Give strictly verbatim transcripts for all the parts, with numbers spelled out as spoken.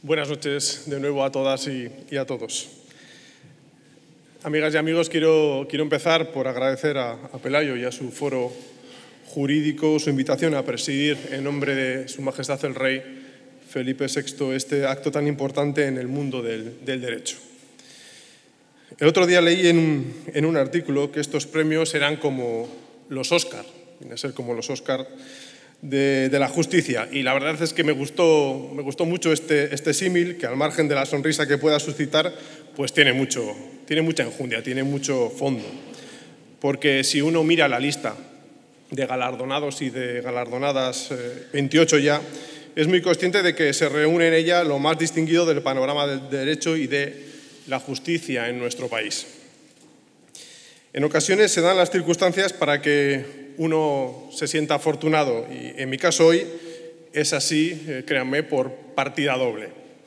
Buenas noches de nuevo a todas y, y a todos. Amigas y amigos, quiero, quiero empezar por agradecer a, a Pelayo y a su foro jurídico su invitación a presidir en nombre de Su Majestad el Rey Felipe sexto este acto tan importante en el mundo del, del derecho. El otro día leí en un, en un artículo que estos premios eran como los Óscar, viene a ser como los Óscar de, de la justicia, y la verdad es que me gustó, me gustó mucho este, este símil, que al margen de la sonrisa que pueda suscitar, pues tiene, mucho, tiene mucha enjundia, tiene mucho fondo. Porque si uno mira la lista de galardonados y de galardonadas, eh, veintiocho ya, es muy consciente de que se reúne en ella lo más distinguido del panorama del derecho y de la justicia en nuestro país. En ocasiones se dan las circunstancias para que uno se sienta afortunado y en mi caso hoy es así, eh, créanme, por partida doble.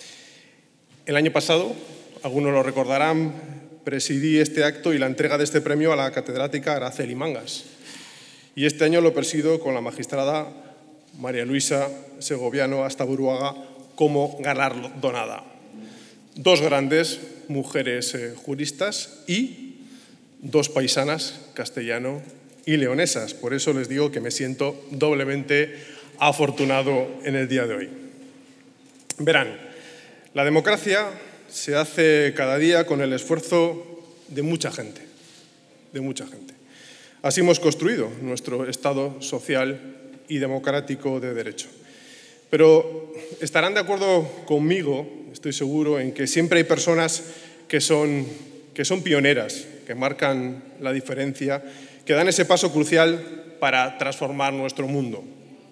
El año pasado, algunos lo recordarán, presidí este acto y la entrega de este premio a la catedrática Araceli Mangas. Y este año lo presido con la magistrada María Luisa Segoviano Astaburuaga como galardonada. Dos grandes mujeres eh, juristas y dos paisanas, castellano y leonesas. Por eso les digo que me siento doblemente afortunado en el día de hoy. Verán, la democracia se hace cada día con el esfuerzo de mucha gente, de mucha gente. Así hemos construido nuestro Estado social y democrático de derecho. Pero estarán de acuerdo conmigo, estoy seguro, en que siempre hay personas que son, que son pioneras, que marcan la diferencia, que dan ese paso crucial para transformar nuestro mundo.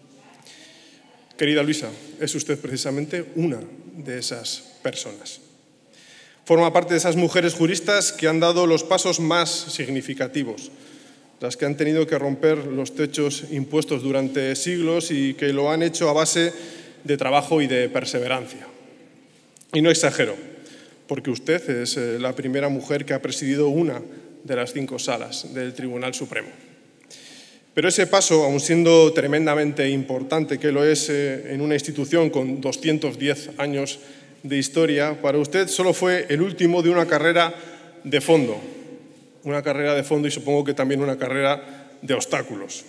Querida Luisa, es usted precisamente una de esas personas. Forma parte de esas mujeres juristas que han dado los pasos más significativos, las que han tenido que romper los techos impuestos durante siglos y que lo han hecho a base de trabajo y de perseverancia. Y no exagero, porque usted es la primera mujer que ha presidido una de las cinco salas del Tribunal Supremo. Pero ese paso, aun siendo tremendamente importante, que lo es en una institución con doscientos diez años de historia, para usted solo fue el último de una carrera de fondo, una carrera de fondo y supongo que también una carrera de obstáculos.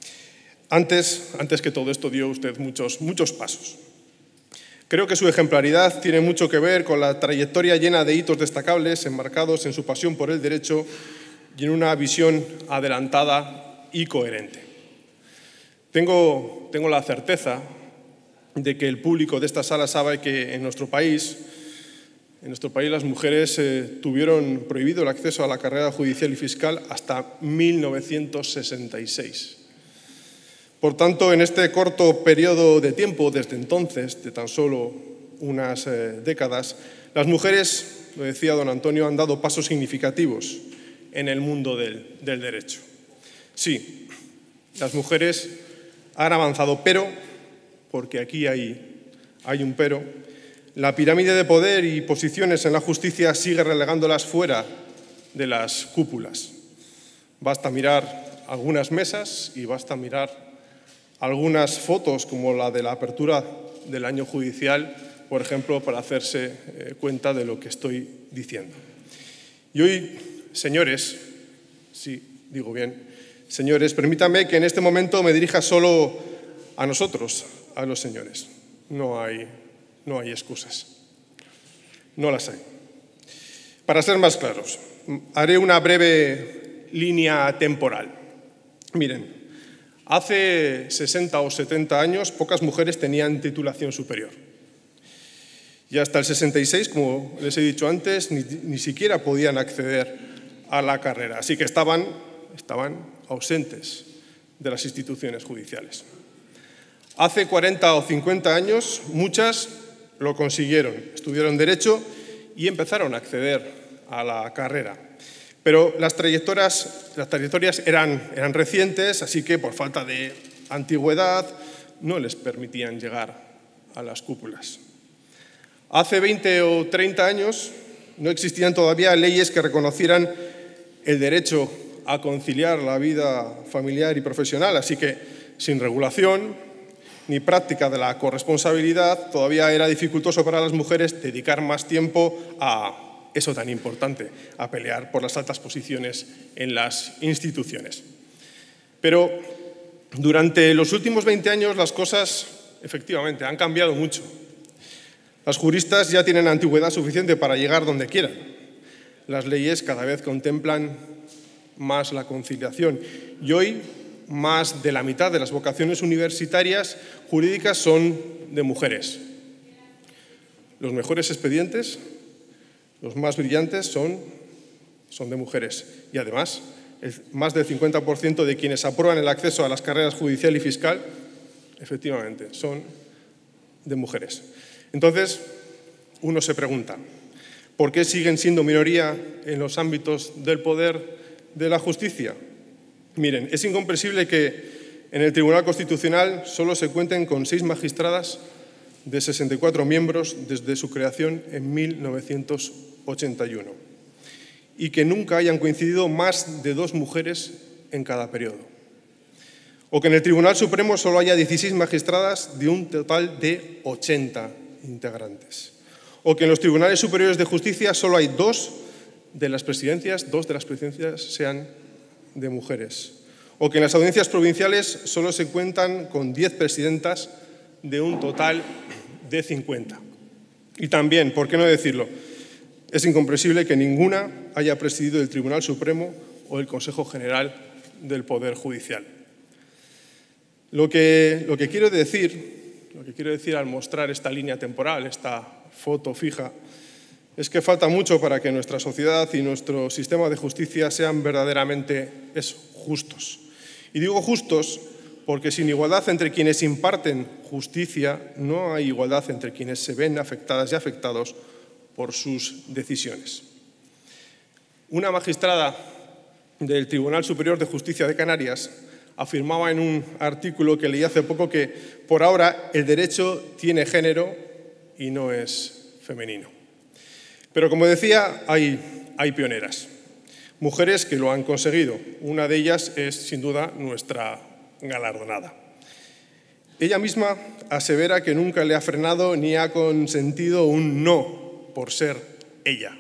Antes, antes que todo esto dio usted muchos, muchos pasos. Creo que su ejemplaridad tiene mucho que ver con la trayectoria llena de hitos destacables enmarcados en su pasión por el derecho y en una visión adelantada y coherente. Tengo, tengo la certeza de que el público de esta sala sabe que en nuestro país, en nuestro país las mujeres eh, tuvieron prohibido el acceso a la carrera judicial y fiscal hasta mil novecientos sesenta y seis. Por tanto, en este corto periodo de tiempo, desde entonces, de tan solo unas eh, décadas, las mujeres, lo decía don Antonio, han dado pasos significativos en el mundo del, del derecho. Sí, las mujeres han avanzado, pero, porque aquí hay, hay un pero, la pirámide de poder y posiciones en la justicia sigue relegándolas fuera de las cúpulas. Basta mirar algunas mesas y basta mirar algunas fotos como la de la apertura del año judicial, por ejemplo, para hacerse eh, cuenta de lo que estoy diciendo. Y hoy, señores, sí, digo bien, señores, permítanme que en este momento me dirija solo a nosotros, a los señores. No hay, no hay excusas, no las hay. Para ser más claros, haré una breve línea temporal. Miren, hace sesenta o setenta años pocas mujeres tenían titulación superior. Y hasta el sesenta y seis, como les he dicho antes, ni, ni siquiera podían acceder a la carrera. Así que estaban, estaban ausentes de las instituciones judiciales. Hace cuarenta o cincuenta años, muchas lo consiguieron, estudiaron Derecho y empezaron a acceder a la carrera. Pero las trayectorias, las trayectorias eran, eran recientes, así que por falta de antigüedad no les permitían llegar a las cúpulas. Hace veinte o treinta años no existían todavía leyes que reconocieran el derecho a conciliar la vida familiar y profesional, así que sin regulación ni práctica de la corresponsabilidad, todavía era dificultoso para las mujeres dedicar más tiempo a eso tan importante, a pelear por las altas posiciones en las instituciones. Pero durante los últimos veinte años las cosas, efectivamente, han cambiado mucho. Las juristas ya tienen antigüedad suficiente para llegar donde quieran. Las leyes cada vez contemplan más la conciliación y hoy más de la mitad de las vocaciones universitarias jurídicas son de mujeres. Los mejores expedientes, los más brillantes, son, son de mujeres. Y además, el, más del cincuenta por ciento de quienes aprueban el acceso a las carreras judicial y fiscal, efectivamente, son de mujeres. Entonces, uno se pregunta, ¿por qué siguen siendo minoría en los ámbitos del poder de la justicia? Miren, es incomprensible que en el Tribunal Constitucional solo se cuenten con seis magistradas de sesenta y cuatro miembros desde su creación en mil novecientos ochenta y uno y que nunca hayan coincidido más de dos mujeres en cada periodo. O que en el Tribunal Supremo solo haya dieciséis magistradas de un total de ochenta integrantes. O que en los Tribunales Superiores de Justicia solo hay dos de las presidencias, dos de las presidencias sean de mujeres. O que en las audiencias provinciales solo se cuentan con diez presidentas de un total de cincuenta. Y también, ¿por qué no decirlo? Es incomprensible que ninguna haya presidido el Tribunal Supremo o el Consejo General del Poder Judicial. Lo que, lo que quiero decir, lo que quiero decir al mostrar esta línea temporal, esta foto fija, es que falta mucho para que nuestra sociedad y nuestro sistema de justicia sean verdaderamente eso, justos. Y digo justos porque sin igualdad entre quienes imparten justicia no hay igualdad entre quienes se ven afectadas y afectados por sus decisiones. Una magistrada del Tribunal Superior de Justicia de Canarias afirmaba en un artículo que leí hace poco que por ahora el derecho tiene género y no es femenino. Pero como decía, hay, hay pioneras, mujeres que lo han conseguido. Una de ellas es sin duda nuestra galardonada. Ella misma asevera que nunca le ha frenado ni ha consentido un no por ser ella.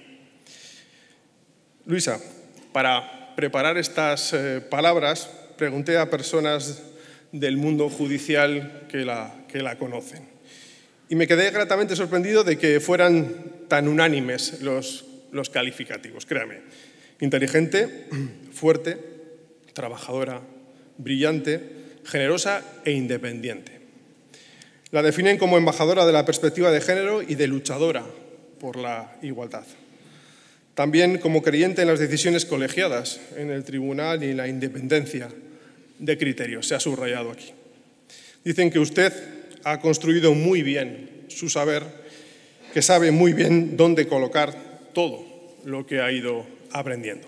Luisa, para preparar estas eh, palabras pregunté a personas del mundo judicial que la, que la conocen. Y me quedé gratamente sorprendido de que fueran tan unánimes los, los calificativos, créame. Inteligente, fuerte, trabajadora, brillante, generosa e independiente. La definen como embajadora de la perspectiva de género y de luchadora por la igualdad. También como creyente en las decisiones colegiadas en el tribunal y en la independencia de criterios, se ha subrayado aquí. Dicen que usted ha construido muy bien su saber, que sabe muy bien dónde colocar todo lo que ha ido aprendiendo.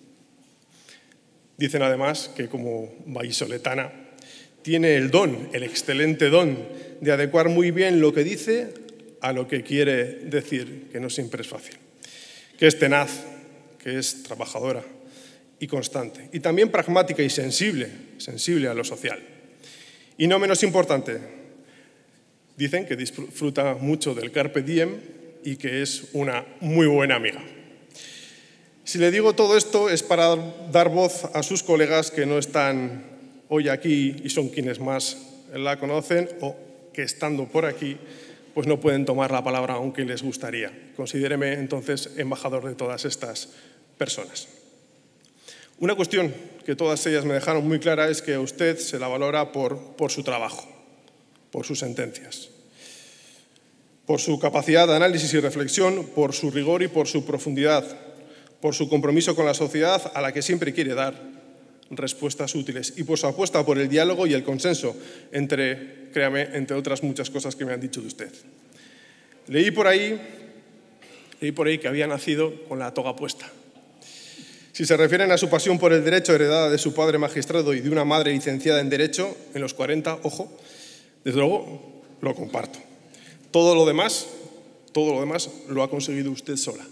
Dicen además que como vallisoletana tiene el don, el excelente don de adecuar muy bien lo que dice a lo que quiere decir, que no siempre es fácil, que es tenaz, que es trabajadora y constante, y también pragmática y sensible, sensible a lo social. Y no menos importante, dicen que disfruta mucho del carpe diem y que es una muy buena amiga. Si le digo todo esto es para dar voz a sus colegas que no están hoy aquí y son quienes más la conocen o que estando por aquí pues no pueden tomar la palabra aunque les gustaría. Considéreme entonces embajador de todas estas personas. Una cuestión que todas ellas me dejaron muy clara es que a usted se la valora por, por su trabajo, por sus sentencias, por su capacidad de análisis y reflexión, por su rigor y por su profundidad, por su compromiso con la sociedad a la que siempre quiere dar respuestas útiles y por su apuesta por el diálogo y el consenso, entre, créame, entre otras muchas cosas que me han dicho de usted. Leí por ahí, leí por ahí que había nacido con la toga puesta. Si se refieren a su pasión por el derecho heredada de su padre magistrado y de una madre licenciada en Derecho, en los cuarenta, ojo, desde luego lo comparto. Todo lo demás, todo lo demás lo ha conseguido usted sola.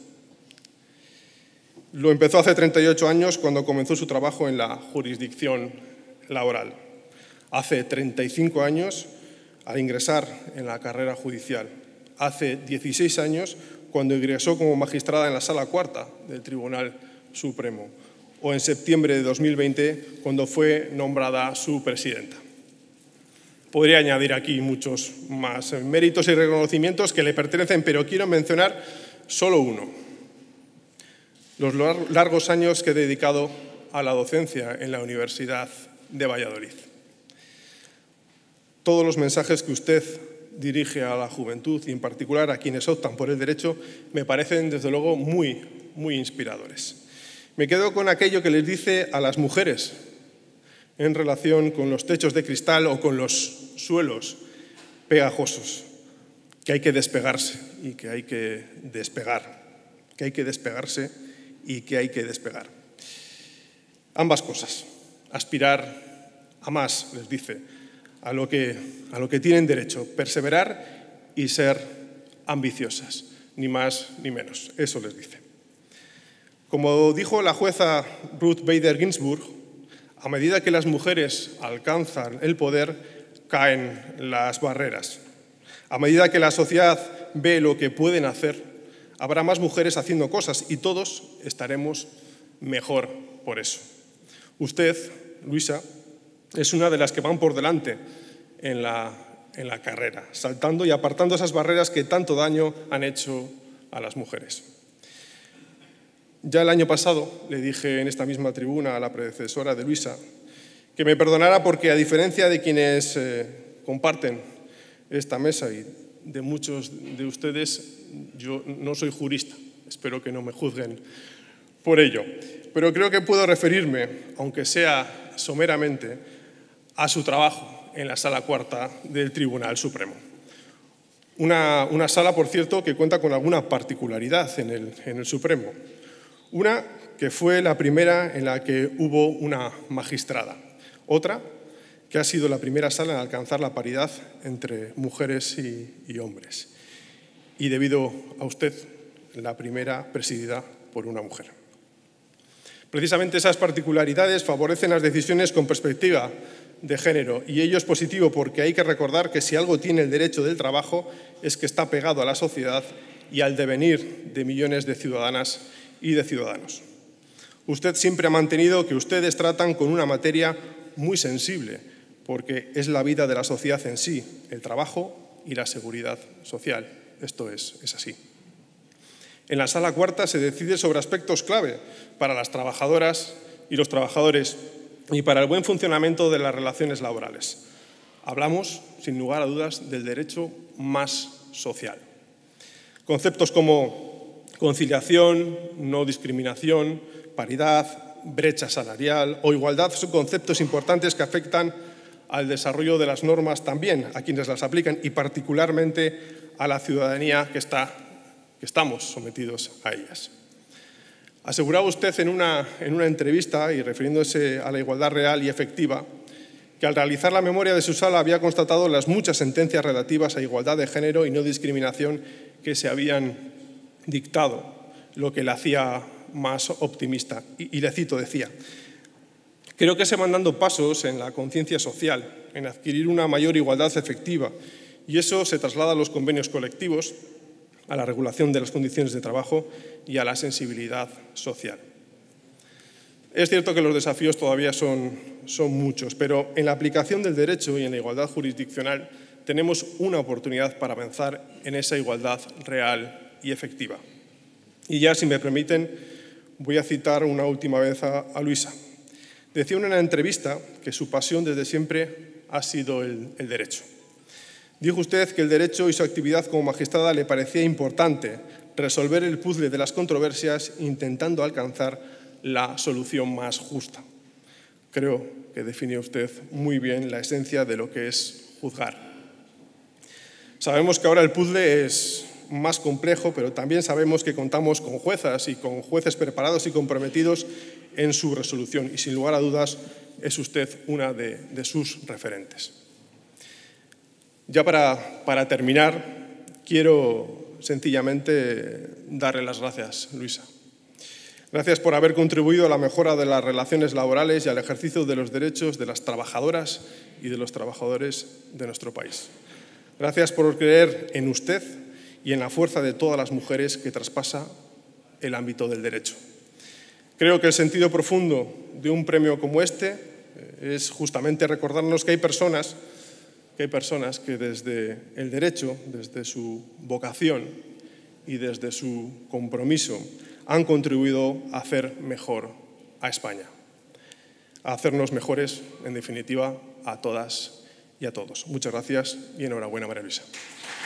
Lo empezó hace treinta y ocho años cuando comenzó su trabajo en la jurisdicción laboral. Hace treinta y cinco años al ingresar en la carrera judicial. Hace dieciséis años, cuando ingresó como magistrada en la Sala Cuarta del Tribunal Supremo, o en septiembre de dos mil veinte, cuando fue nombrada su presidenta. Podría añadir aquí muchos más méritos y reconocimientos que le pertenecen, pero quiero mencionar solo uno: los largos años que he dedicado a la docencia en la Universidad de Valladolid. Todos los mensajes que usted dirige a la juventud y en particular a quienes optan por el derecho me parecen desde luego muy, muy inspiradores. Me quedo con aquello que les dice a las mujeres en relación con los techos de cristal o con los suelos pegajosos, que hay que despegarse y que hay que despegar, que hay que despegarse y que hay que despegar. Ambas cosas, aspirar a más, les dice, a lo que, a lo que tienen derecho, perseverar y ser ambiciosas, ni más ni menos, eso les dice. Como dijo la jueza Ruth Bader Ginsburg, a medida que las mujeres alcanzan el poder, caen las barreras. A medida que la sociedad ve lo que pueden hacer, habrá más mujeres haciendo cosas y todos estaremos mejor por eso. Usted, Luisa, es una de las que van por delante en la, en la carrera, saltando y apartando esas barreras que tanto daño han hecho a las mujeres. Ya el año pasado le dije en esta misma tribuna a la predecesora de Luisa que me perdonara porque, a diferencia de quienes eh, comparten esta mesa y de muchos de ustedes, yo no soy jurista. Espero que no me juzguen por ello. Pero creo que puedo referirme, aunque sea someramente, a su trabajo en la Sala Cuarta del Tribunal Supremo. Una, una sala, por cierto, que cuenta con alguna particularidad en el, en el Supremo. Una que fue la primera en la que hubo una magistrada. Otra que ha sido la primera sala en alcanzar la paridad entre mujeres y, y hombres. Y debido a usted, la primera presidida por una mujer. Precisamente esas particularidades favorecen las decisiones con perspectiva de género, y ello es positivo porque hay que recordar que si algo tiene el derecho del trabajo es que está pegado a la sociedad y al devenir de millones de ciudadanas y de ciudadanos. Usted siempre ha mantenido que ustedes tratan con una materia muy sensible, porque es la vida de la sociedad en sí, el trabajo y la seguridad social. Esto es, es así. En la Sala Cuarta se decide sobre aspectos clave para las trabajadoras y los trabajadores y para el buen funcionamiento de las relaciones laborales. Hablamos, sin lugar a dudas, del derecho más social. Conceptos como conciliación, no discriminación, paridad, brecha salarial o igualdad son conceptos importantes que afectan al desarrollo de las normas también a quienes las aplican y particularmente a la ciudadanía que, está, que estamos sometidos a ellas. Aseguraba usted en una, en una entrevista, y refiriéndose a la igualdad real y efectiva, que al realizar la memoria de su sala había constatado las muchas sentencias relativas a igualdad de género y no discriminación que se habían dictado, lo que le hacía más optimista. Y, y le cito, decía: creo que se van dando pasos en la conciencia social, en adquirir una mayor igualdad efectiva, y eso se traslada a los convenios colectivos, a la regulación de las condiciones de trabajo y a la sensibilidad social. Es cierto que los desafíos todavía son, son muchos, pero en la aplicación del derecho y en la igualdad jurisdiccional tenemos una oportunidad para avanzar en esa igualdad real y efectiva. Y ya, si me permiten, voy a citar una última vez a, a Luisa. Decía en una entrevista que su pasión desde siempre ha sido el, el derecho. Dijo usted que el derecho y su actividad como magistrada le parecía importante resolver el puzzle de las controversias intentando alcanzar la solución más justa. Creo que definió usted muy bien la esencia de lo que es juzgar. Sabemos que ahora el puzzle es más complejo, pero también sabemos que contamos con juezas y con jueces preparados y comprometidos en su resolución, y sin lugar a dudas es usted una de, de sus referentes. Ya para, para terminar, quiero sencillamente darle las gracias, Luisa. Gracias por haber contribuido a la mejora de las relaciones laborales y al ejercicio de los derechos de las trabajadoras y de los trabajadores de nuestro país. Gracias por creer en usted y en la fuerza de todas las mujeres que traspasa el ámbito del derecho. Creo que el sentido profundo de un premio como este es justamente recordarnos que hay personas que, hay personas que desde el derecho, desde su vocación y desde su compromiso han contribuido a hacer mejor a España, a hacernos mejores, en definitiva, a todas y a todos. Muchas gracias y enhorabuena, María Luisa.